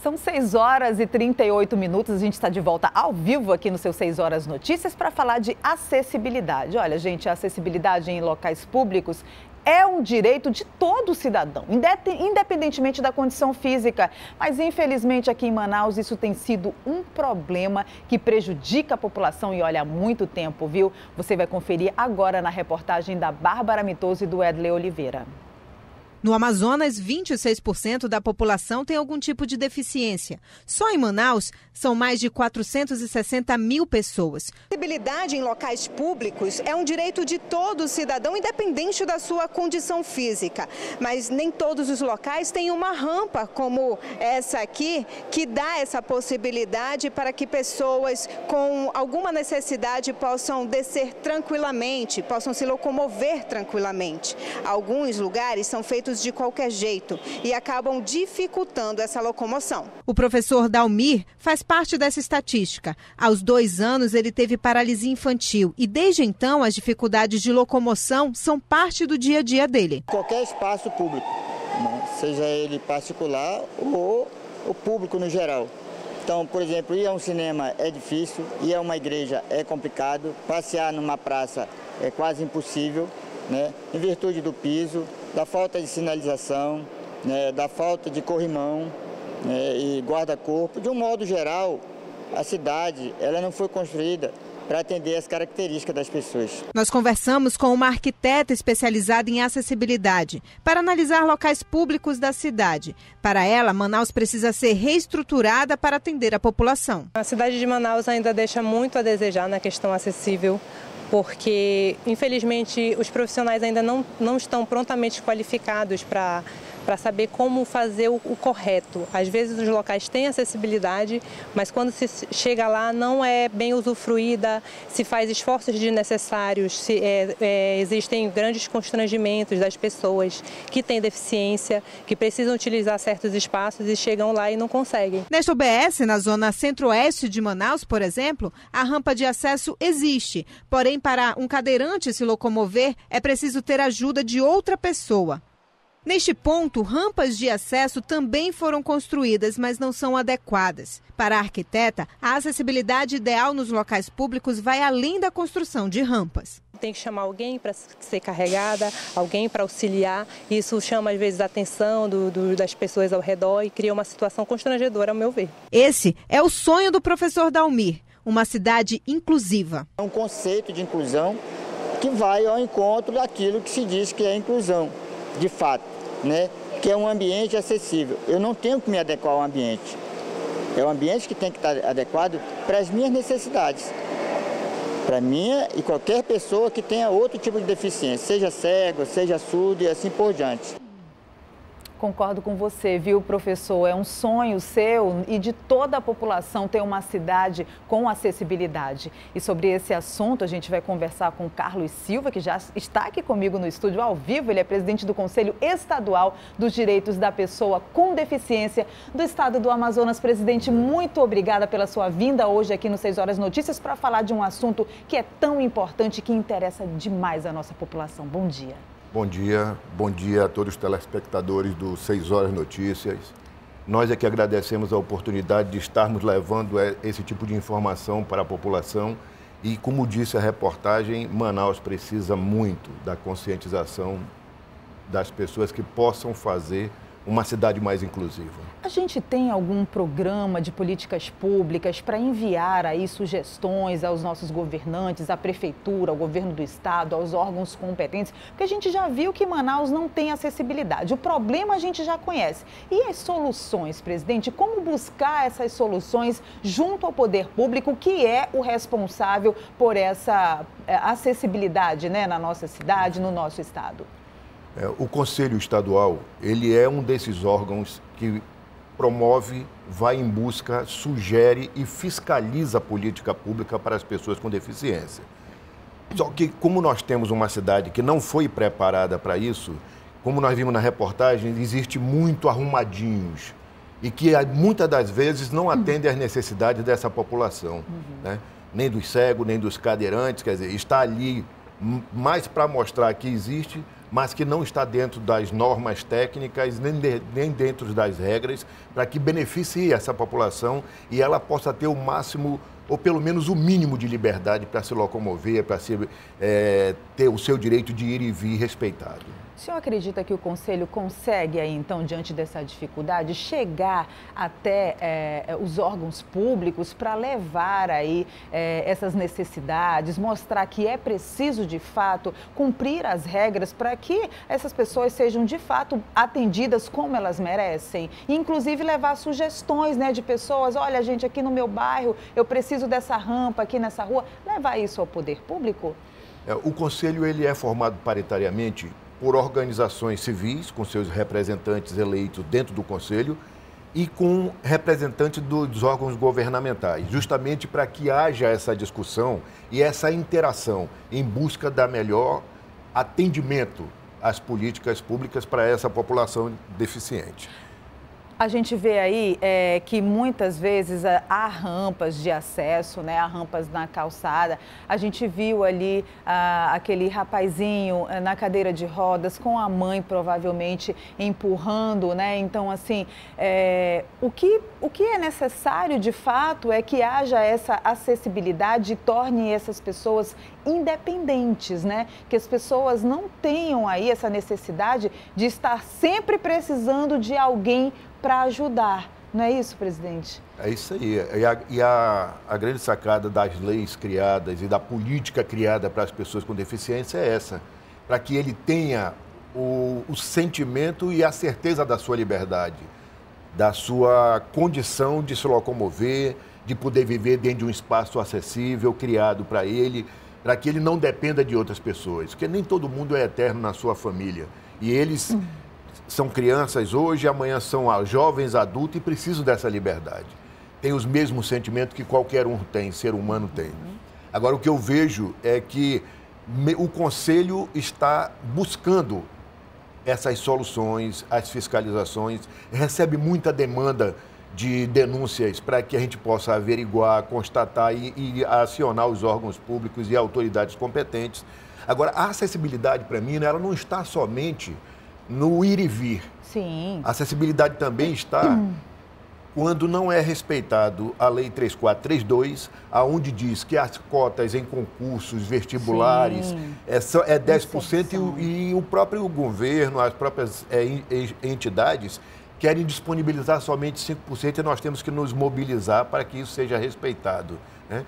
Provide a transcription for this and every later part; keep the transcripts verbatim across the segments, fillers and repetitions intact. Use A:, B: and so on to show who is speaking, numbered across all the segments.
A: São seis horas e trinta e oito minutos, a gente está de volta ao vivo aqui no seu seis horas Notícias para falar de acessibilidade. Olha, gente, a acessibilidade em locais públicos é um direito de todo cidadão, independentemente da condição física. Mas, infelizmente, aqui em Manaus, isso tem sido um problema que prejudica a população e olha há muito tempo, viu? Você vai conferir agora na reportagem da Bárbara Mitoso e do Edley Oliveira.
B: No Amazonas, vinte e seis por cento da população tem algum tipo de deficiência. Só em Manaus, são mais de quatrocentos e sessenta mil pessoas.
C: Acessibilidade em locais públicos é um direito de todo cidadão, independente da sua condição física. Mas nem todos os locais têm uma rampa como essa aqui, que dá essa possibilidade para que pessoas com alguma necessidade possam descer tranquilamente, possam se locomover tranquilamente. Alguns lugares são feitos de qualquer jeito e acabam dificultando essa locomoção.
B: O professor Dalmir faz parte dessa estatística. Aos dois anos, ele teve paralisia infantil e, desde então, as dificuldades de locomoção são parte do dia a dia dele.
D: Qualquer espaço público, né? Seja ele particular ou o público no geral. Então, por exemplo, ir a um cinema é difícil, ir a uma igreja é complicado, passear numa praça é quase impossível, né? Em virtude do piso, da falta de sinalização, né, da falta de corrimão, né, e guarda-corpo. De um modo geral, a cidade ela não foi construída para atender as características das pessoas.
B: Nós conversamos com uma arquiteta especializada em acessibilidade para analisar locais públicos da cidade. Para ela, Manaus precisa ser reestruturada para atender a população.
E: A cidade de Manaus ainda deixa muito a desejar na questão acessível, porque, infelizmente, os profissionais ainda não, não estão prontamente qualificados para para saber como fazer o, o correto. Às vezes os locais têm acessibilidade, mas quando se chega lá não é bem usufruída, se faz esforços desnecessários, se, é, é, existem grandes constrangimentos das pessoas que têm deficiência, que precisam utilizar certos espaços e chegam lá e não conseguem.
B: Nesta U B S, na zona centro-oeste de Manaus, por exemplo, a rampa de acesso existe, porém para um cadeirante se locomover é preciso ter ajuda de outra pessoa. Neste ponto, rampas de acesso também foram construídas, mas não são adequadas. Para a arquiteta, a acessibilidade ideal nos locais públicos vai além da construção de rampas.
E: Tem que chamar alguém para ser carregada, alguém para auxiliar. Isso chama, às vezes, a atenção do, do, das pessoas ao redor e cria uma situação constrangedora, ao meu ver.
B: Esse é o sonho do professor Dalmir, uma cidade inclusiva.
D: É um conceito de inclusão que vai ao encontro daquilo que se diz que é inclusão, de fato. Né, que é um ambiente acessível. Eu não tenho que me adequar ao ambiente. É um ambiente que tem que estar adequado para as minhas necessidades. Para minha e qualquer pessoa que tenha outro tipo de deficiência, seja cego, seja surdo e assim por diante.
A: Concordo com você, viu, professor? É um sonho seu e de toda a população ter uma cidade com acessibilidade. E sobre esse assunto, a gente vai conversar com o Carlos Silva, que já está aqui comigo no estúdio ao vivo. Ele é presidente do Conselho Estadual dos Direitos da Pessoa com Deficiência do Estado do Amazonas. Presidente, muito obrigada pela sua vinda hoje aqui no seis horas Notícias para falar de um assunto que é tão importante e que interessa demais a nossa população. Bom dia.
F: Bom dia, bom dia a todos os telespectadores do seis horas Notícias. Nós é que agradecemos a oportunidade de estarmos levando esse tipo de informação para a população e, como disse a reportagem, Manaus precisa muito da conscientização das pessoas que possam fazer uma cidade mais inclusiva.
A: A gente tem algum programa de políticas públicas para enviar aí sugestões aos nossos governantes, à prefeitura, ao governo do estado, aos órgãos competentes? Porque a gente já viu que Manaus não tem acessibilidade. O problema a gente já conhece. E as soluções, presidente? Como buscar essas soluções junto ao poder público, que é o responsável por essa acessibilidade, né, na nossa cidade, no nosso estado?
F: É, o Conselho Estadual, ele é um desses órgãos que promove, vai em busca, sugere e fiscaliza a política pública para as pessoas com deficiência. Só que, como nós temos uma cidade que não foi preparada para isso, como nós vimos na reportagem, existe muito arrumadinhos e que muitas das vezes não atendem às necessidades dessa população, uhum. né? Nem dos cegos, nem dos cadeirantes, quer dizer, está ali mais para mostrar que existe mas que não está dentro das normas técnicas, nem, de, nem dentro das regras, para que beneficie essa população e ela possa ter o máximo, ou pelo menos o mínimo de liberdade para se locomover, para se, é, ter o seu direito de ir e vir respeitado.
A: O senhor acredita que o Conselho consegue, aí, então, diante dessa dificuldade, chegar até é, os órgãos públicos para levar aí é, essas necessidades, mostrar que é preciso, de fato, cumprir as regras para que essas pessoas sejam, de fato, atendidas como elas merecem? E, inclusive, levar sugestões, né, de pessoas, olha, gente, aqui no meu bairro, eu preciso dessa rampa aqui nessa rua, levar isso ao poder público?
F: É, o Conselho ele é formado paritariamente por organizações civis, com seus representantes eleitos dentro do Conselho, e com representantes dos órgãos governamentais, justamente para que haja essa discussão e essa interação em busca da melhor atendimento às políticas públicas para essa população deficiente.
A: A gente vê aí é, que muitas vezes há rampas de acesso, né, há rampas na calçada. A gente viu ali ah, aquele rapazinho ah, na cadeira de rodas com a mãe provavelmente empurrando, né? Então, assim, é, o, que, o que é necessário de fato é que haja essa acessibilidade e torne essas pessoas independentes, né? Que as pessoas não tenham aí essa necessidade de estar sempre precisando de alguém para ajudar. Não é isso, presidente?
F: É isso aí. E, a, e a, a grande sacada das leis criadas e da política criada para as pessoas com deficiência é essa, para que ele tenha o, o sentimento e a certeza da sua liberdade, da sua condição de se locomover, de poder viver dentro de um espaço acessível, criado para ele, para que ele não dependa de outras pessoas, porque nem todo mundo é eterno na sua família. E eles uhum. são crianças hoje, amanhã são jovens, adultos e precisam dessa liberdade. Tem os mesmos sentimentos que qualquer um tem, ser humano tem. Uhum. Agora, o que eu vejo é que o Conselho está buscando essas soluções, as fiscalizações, recebe muita demanda de denúncias para que a gente possa averiguar, constatar e, e acionar os órgãos públicos e autoridades competentes. Agora, a acessibilidade, para mim, ela não está somente no ir e vir.
A: Sim.
F: A acessibilidade também está hum. quando não é respeitado a Lei três mil quatrocentos e trinta e dois, aonde diz que as cotas em concursos vestibulares Sim. é, é dez por cento e, e o próprio governo, as próprias é, entidades querem disponibilizar somente cinco por cento e nós temos que nos mobilizar para que isso seja respeitado, né?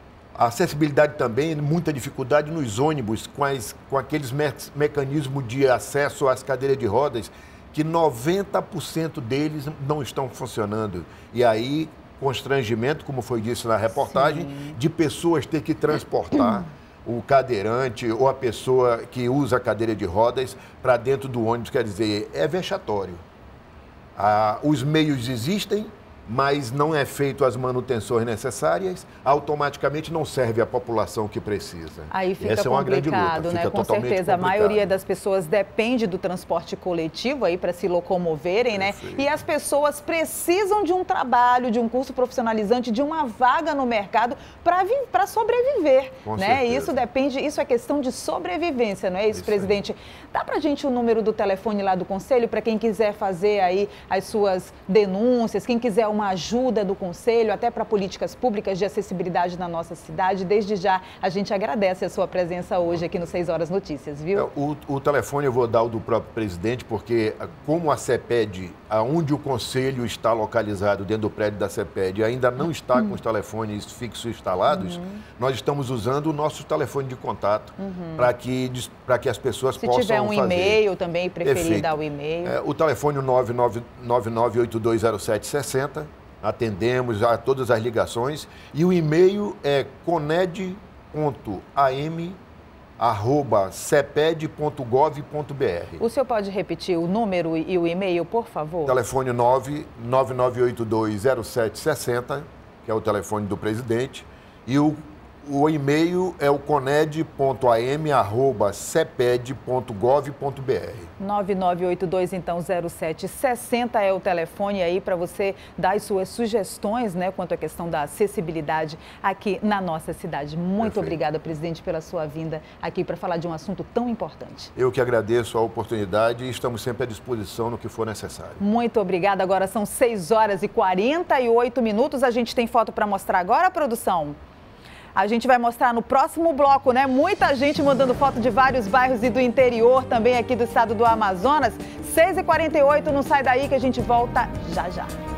F: A acessibilidade também, muita dificuldade nos ônibus, com, as, com aqueles me mecanismos de acesso às cadeiras de rodas, que noventa por cento deles não estão funcionando. E aí, constrangimento, como foi dito na reportagem, Sim. de pessoas ter que transportar o cadeirante ou a pessoa que usa a cadeira de rodas para dentro do ônibus, quer dizer, é vexatório. Ah, os meios existem, mas não é feito as manutenções necessárias, automaticamente não serve à população que precisa.
A: Aí fica
F: Essa é uma grande luta,
A: né?
F: fica
A: Com certeza,
F: complicado.
A: A maioria das pessoas depende do transporte coletivo aí para se locomoverem, Perfeito. né? E as pessoas precisam de um trabalho, de um curso profissionalizante, de uma vaga no mercado para sobreviver,
F: Com
A: né?
F: certeza.
A: Isso depende, isso é questão de sobrevivência, não é isso,
F: isso
A: presidente? Aí. Dá para a gente o número do telefone lá do Conselho para quem quiser fazer aí as suas denúncias, quem quiser uma ajuda do Conselho, até para políticas públicas de acessibilidade na nossa cidade. Desde já, a gente agradece a sua presença hoje aqui no seis horas Notícias, viu?
F: O, o telefone eu vou dar o do próprio presidente, porque como a CEPED, aonde o Conselho está localizado dentro do prédio da CEPED, ainda não está uhum. com os telefones fixos instalados, uhum. nós estamos usando o nosso telefone de contato uhum. para que, para que as pessoas
A: Se
F: possam
A: tiver um
F: fazer.
A: e-mail também, preferir
F: Perfeito.
A: dar o e-mail.
F: É, o telefone nove nove nove oito dois zero sete seis zero, atendemos a todas as ligações, e o e-mail é coned ponto am arroba ceped ponto gov ponto br.
A: O senhor pode repetir o número e o e-mail, por favor?
F: Telefone nove nove nove oito dois zero sete seis zero, que é o telefone do presidente, e o O e-mail é o coned ponto a m arroba ceped ponto gov ponto b r.
A: nove nove oito dois, então, zero sete seis zero é o telefone aí para você dar as suas sugestões, né, quanto à questão da acessibilidade aqui na nossa cidade. Muito
F: Perfeito.
A: Obrigada, presidente, pela sua vinda aqui para falar de um assunto tão importante.
F: Eu que agradeço a oportunidade e estamos sempre à disposição no que for necessário.
A: Muito obrigada. Agora são seis horas e quarenta e oito minutos. A gente tem foto para mostrar agora, produção? A gente vai mostrar no próximo bloco, né? Muita gente mandando foto de vários bairros e do interior, também aqui do estado do Amazonas. seis e quarenta e oito, não sai daí que a gente volta já já.